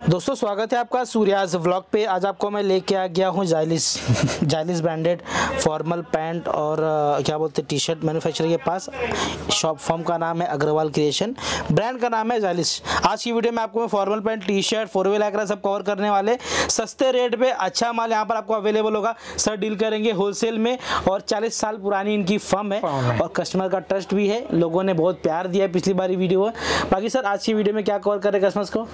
दोस्तों स्वागत है आपका सूर्याज व्लॉग पे। आज आपको मैं लेके आ गया हूँ जाइलिस ब्रांडेड फॉर्मल पैंट और क्या बोलते हैं टी शर्ट मैन्युफैक्चरर के पास। शॉप फॉर्म का नाम है अग्रवाल क्रिएशन, ब्रांड का नाम है जाइलिस। आज की वीडियो में आपको मैं फॉर्मल पैंट, टी शर्ट, 4-वे लाइक्रा सब कवर करने वाले। सस्ते रेट पे अच्छा माल यहाँ पर आपको अवेलेबल होगा। सर डील करेंगे होलसेल में और 40 साल पुरानी इनकी फर्म है और कस्टमर का ट्रस्ट भी है। लोगों ने बहुत प्यार दिया पिछली बारी वीडियो है। बाकी सर आज की वीडियो में क्या कवर करें कस्टमर्स को?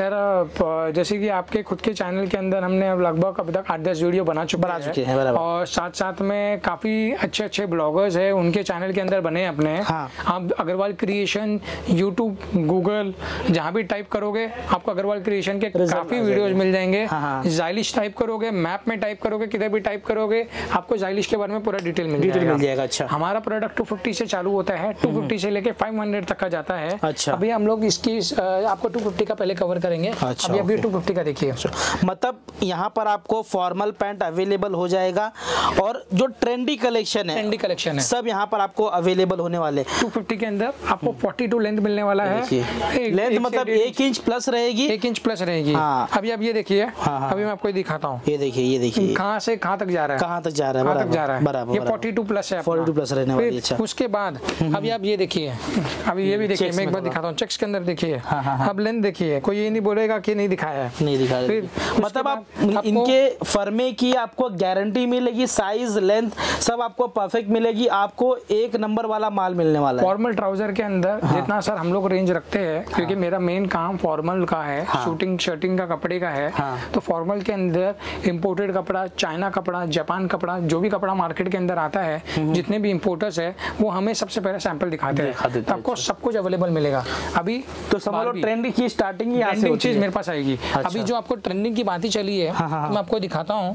सर जैसे कि आपके खुद के चैनल के अंदर हमने अब लगभग अब तक 8-10 वीडियो बना चुके हैं और साथ साथ में काफ़ी अच्छे ब्लॉगर्स हैं उनके चैनल के अंदर बने अपने। हाँ। आप अग्रवाल क्रिएशन यूट्यूब, गूगल जहाँ भी टाइप करोगे आपको अग्रवाल क्रिएशन के काफ़ी वीडियोज मिल जाएंगे। जाइलिस टाइप करोगे, मैप में टाइप करोगे, किधर भी टाइप करोगे आपको जाइलिस के बारे में पूरा डिटेल मिल जाएगा। अच्छा, हमारा प्रोडक्ट 250 से चालू होता है, 250 से लेके 500 तक का जाता है। अच्छा। अभी हम लोग इसकी आपको 250 का पहले कवर करेंगे। अच्छा, अभी 250 का देखिए। मतलब यहाँ पर आपको फॉर्मल पैंट अवेलेबल हो जाएगा और जो ट्रेंडी कलेक्शन है सब यहाँ पर आपको अवेलेबल होने वाले। 250 के अंदर आपको 42 लेंथ मिलने वाला है। लेंथ मतलब 1 इंच प्लस रहेगी। 1 इंच प्लस रहेगी। हाँ। अभी आप ये देखिए। अभी मैं आपको दिखाता हूँ। ये देखिए कहाँ से कहाँ तक जा रहा है, कहाँ तक जा रहा है। बराबर, ये 42 प्लस है। 42 प्लस रहने वाली। अच्छा। उसके बाद अभी आप ये देखिए, अभी ये भी देखिए, मैं एक बार दिखाता हूँ। चेक्स के अंदर देखिए। अब लेंथ देखिए, कोई ये नहीं बोलेगा कि नहीं दिखाया है, नहीं दिखा। मतलब आप इनके फर्मे की आपको गारंटी मिलेगी, साइज लेंथ सब आपको परफेक्ट मिलेगी। आपको एक नंबर वाला माल मिलने वाला है। फॉर्मल ट्राउजर के अंदर जितना सर हम लोग रेंज रखते हैं, क्योंकि मेरा मेन काम फॉर्मल का है, शूटिंग शर्टिंग का कपड़े का है। तो फॉर्मल के अंदर इंपोर्टेड कपड़ा, चाइना कपड़ा, जापान कपड़ा, जो भी कपड़ा मार्केट के अंदर आता है, जितने भी इंपोर्टर्स है वो हमें सबसे पहले सैंपल दिखाते हैं। तो आपको सब कुछ अवेलेबल मिलेगा। अभी तो समझ लो ट्रेंडिंग की स्टार्टिंग यहाँ से चीज मेरे पास आएगी। अभी जो आपको ट्रेंडिंग की बात ही चली है, मैं आपको दिखाता हूँ।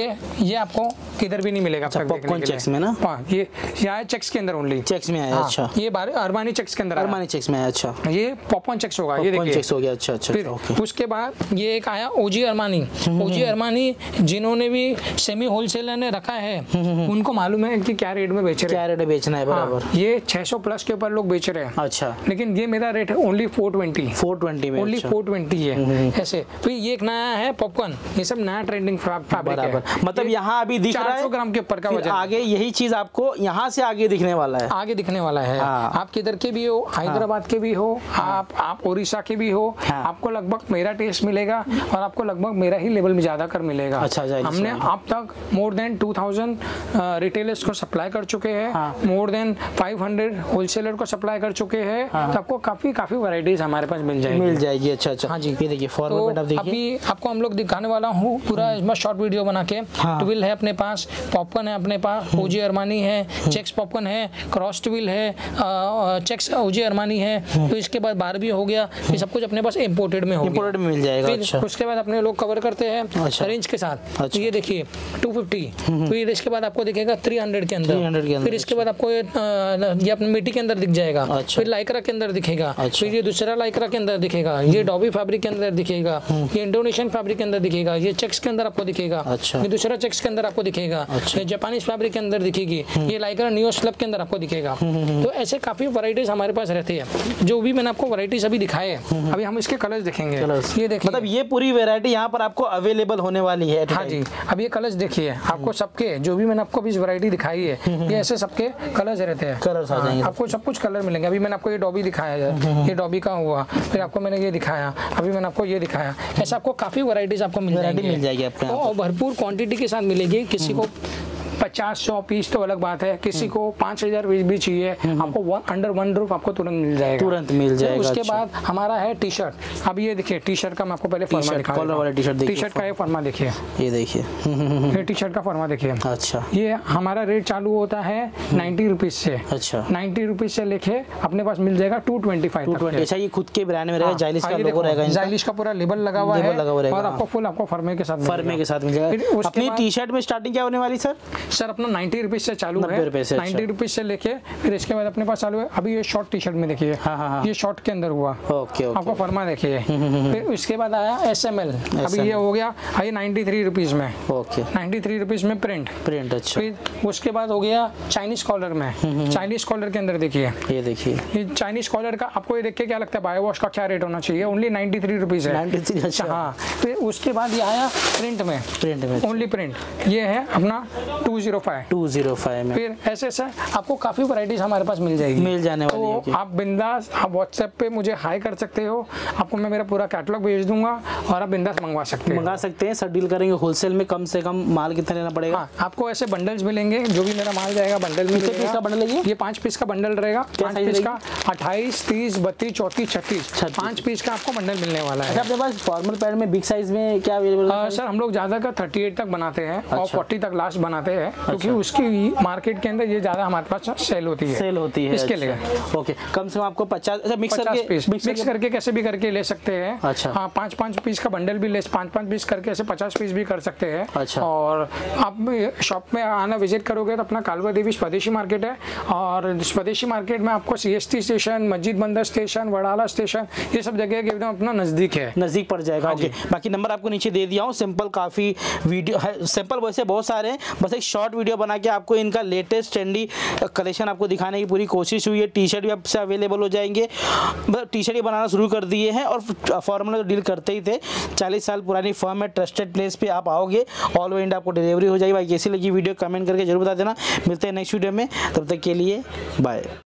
ये आपको किधर भी नहीं मिलेगा। पॉपकॉर्न चेक्स में ना? ये यहाँ चेक्स के अंदर ओनली चेक्स में आया। अच्छा। ये अरमानी चेक्स के अंदर, अरमानी चेक्स में आया। अच्छा। ये पॉपकॉर्न चेक्स होगा, ये देखिए चेक्स हो गया। अच्छा। फिर उसके बाद ये एक आया ओजी अरमानी। जिन्होंने भी सेमी होलसेलर ने रखा है उनको मालूम है कि क्या रेट में बेच रहे हैं, क्या रेट में बेचना है। बराबर। ये 600 प्लस के ऊपर लोग बेच रहे हैं। अच्छा। लेकिन ये मेरा रेट है ओनली 420 में। ओनली 420 है ऐसे। फिर ये एक नया है पॉपकॉर्न, ये सब नया ट्रेंडिंग फैब्रिक है। मतलब यहाँ अभी दिख रहा है 400 ग्राम के ऊपर का वजन। आगे यही चीज आपको यहाँ से आगे दिखने वाला है। आप किधर के भी हो, हैदराबाद के भी हो, आप उड़ीसा के भी हो, आपको लगभग मेरा टेस्ट मिलेगा और आपको लगभग मेरा ही लेवल में ज्यादा कर मिलेगा। अच्छा। हमने अब तक मोर देन 2000 रिटेलर्स को सप्लाई कर चुके हैं, मोर देन 500 होलसेलर को सप्लाई कर चुके हैं। तो आपको काफी वैरायटीज हमारे पास मिल जाएगी। अच्छा। हाँ जी। ये देखिए फॉर्मल पैंट आप देखिए। अभी आपको हम लोग दिखाने वाला हूँ पूरा शॉर्ट वीडियो बना के। ट्विल है अपने पास, पॉपकॉर्न है अपने पास, ओजी अरमानी है, चेक्स पॉपकॉर्न है, क्रॉस ट्विल है, चेक्स ओजी अरमानी है। तो इसके बाद बारबी हो गया। ये सब कुछ अपने पास इंपोर्टेड में मिल जाएगा। अच्छा। उसके बाद अपने लोग कवर करते हैं रेंज के साथ। तो ये देखिए 250। फिर इसके बाद आपको दिखेगा 300 के अंदर। फिर इसके बाद आपको ये अपने मिट्टी के अंदर दिख जाएगा। फिर लाइक्रा के अंदर दिखेगा। फिर ये दूसरा लाइक्रा के अंदर दिखेगा। ये डॉबी फैब्रिक के अंदर दिखेगा। ये इंडोनेशियन फैब्रिक के अंदर दिखेगा। ये चेक्स के अंदर आपको दिखेगा। ये दूसरा चेक्स के अंदर आपको दिखेगा। ये जापानीज फैब्रिक के अंदर दिखेगी। ये लाइक्रा नियो स्लब के अंदर आपको दिखेगा। तो ऐसे काफी वैरायटीज हमारे पास रहती है। जो भी मैंने आपको वैरायटीज अभी दिखाए हैं, अभी हम इसके कलर्स देखेंगे। ये देखिए, मतलब ये पूरी वैरायटी यहाँ पर आपको अवेलेबल होने वाली है। हाँ जी। अब ये कलर्स देखिए, आपको सबके जो भी मैंने आपको अभी वैरायटी दिखाई है, ये ऐसे सबके कलर्स रहते हैं। कलर्स आ जाएंगे। आपको सब कुछ कलर मिलेंगे। अभी मैंने आपको ये डॉबी दिखाया है, ये डॉबी का हुआ। फिर आपको मैंने ये दिखाया, अभी मैंने आपको ये दिखाया। ऐसा आपको काफी वैरायटीज आपको मिल जाएगी आपको, और भरपूर क्वांटिटी के साथ मिलेगी। किसी को 50-100 पीस तो अलग बात है, किसी को 5000 पीस भी चाहिए, आपको अंडर वन रूफ आपको तुरंत मिल जाएगा। उसके बाद हमारा है टी शर्ट। अब ये देखिए टी शर्ट का मैं आपको पहले फॉर्मा दिखाऊंगा। टी शर्ट का ये फॉर्मा देखिए, ये देखिए ये टी शर्ट का फॉर्मा देखिए। अच्छा। ये हमारा रेट चालू होता है 90 रुपीज से। अच्छा। 90 रुपीज से लेके अपने पास मिल जाएगा 225। अच्छा। ये खुद के ब्रांड में रहेगा, जाइलिस का लोगो रहेगा, जाइलिस का पूरा लेबल लगा हुआ है और आपको फुल आपको फॉर्मे के साथ मिल जाएगा। अपनी टी शर्ट में स्टार्टिंग क्या होने वाली सर? सर अपना 90 रुपीज़ से चालू है, 90 रुपीज़ से लेके फिर इसके बाद अपने पास चालू है अभी ये शॉर्ट टी शर्ट में देखिए, ये शॉर्ट के अंदर हुआ, आपको फरमा देखिए। फिर उसके बाद आया SML, अभी ये हो गया 93 रुपीज़ में, 93 रुपीज़ में प्रिंट। अच्छा, फिर उसके बाद हो गया चाइनीज कॉलर में, चाइनीज कॉलर के अंदर देखिए, ये देखिए ये चाइनीज कॉलर का आपको ये देख के क्या लगता है बायो वॉश का क्या रेट होना चाहिए, ओनली 93 रुपीज़ है। 93, अच्छा। हाँ, फिर उसके बाद ये आया प्रिंट में ओनली प्रिंट, ये है अपना 205 में। फिर ऐसे आपको काफ़ी वैरायटीज हमारे पास मिल जाने वाली है। तो आप बिंदास आप व्हाट्सएप पे मुझे हाई कर सकते हो, आपको मैं मेरा पूरा कैटलॉग भेज दूंगा और आप बिंदास मंगवा सकते हैं। सर डील करेंगे होलसेल में, कम से कम माल कितना लेना पड़ेगा? हाँ, आपको ऐसे बंडल्स मिलेंगे, जो भी मेरा माल जाएगा बंडल में। कितने पीस का बंडल है ये? 5 पीस का बंडल रहेगा, 5 पीस का 28, 30, 32, 34, 36, 5 पीस का आपको बंडल मिलने वाला है। अपने पास फॉर्मल पैंट में बिग साइज में क्या अवेलेबल है? सर हम लोग ज़्यादा का 38 तक बनाते हैं और 40 तक लास्ट बनाते हैं, क्योंकि उसकी मार्केट के अंदर ये ज़्यादा हमारे पास सेल होती है इसके लिए। ओके, कम से कम आपको 50 मिक्स करके कैसे भी करके ले सकते हैं। अच्छा, हाँ, 5-5 पीस का बंडल भी ले, 5-5 पीस करके ऐसे 50 पीस भी कर सकते हैं। अच्छा, और आप शॉप में आना विजिट करोगे तो अपना कालवा देवी स्वदेशी मार्केट है, और स्वदेशी मार्केट में आपको CST स्टेशन, मस्जिद बंदर स्टेशन, वडाला स्टेशन, ये सब जगह के एकदम अपना नज़दीक पड़ जाएगा। ओके, बाकी नंबर आपको नीचे दे दिया हूँ। सिंपल काफ़ी वीडियो है, सिंपल वैसे बहुत सारे हैं, बस एक शॉर्ट वीडियो बना के आपको इनका लेटेस्ट ट्रेंडी कलेक्शन आपको दिखाने की पूरी कोशिश हुई है। टी शर्ट भी आपसे अवेलेबल हो जाएंगे, टी शर्ट ही बनाना शुरू कर दिए हैं, और फॉर्मल तो डील करते ही थे। 40 साल पुरानी फर्म है, ट्रस्टेड प्लेस पे आप आओगे, ऑल ओवर इंडिया आपको डिलीवरी हो जाएगी। भाई कैसी लगी वीडियो कमेंट करके जरूर बता देना। मिलते हैं नेक्स्ट वीडियो में, तब तक के लिए बाय।